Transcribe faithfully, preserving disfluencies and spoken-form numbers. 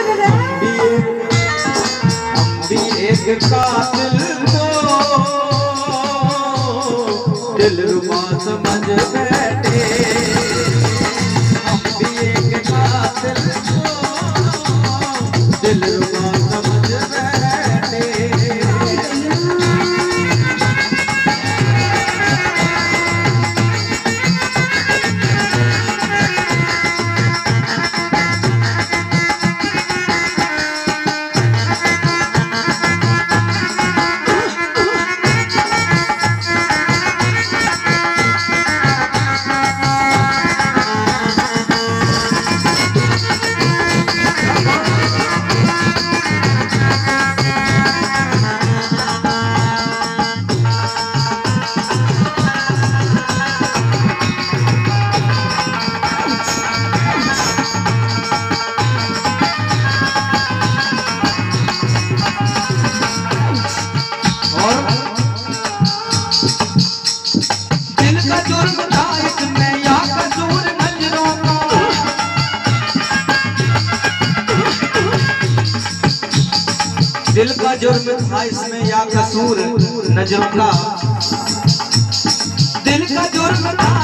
एक कातिल को दिलरुबा समझ बैठे, हम भी एक कातिल को दिलरुबा समझ बैठे। दिल का जुर्म था इसमें या कसूर नजरों का, दिल का जुर्म था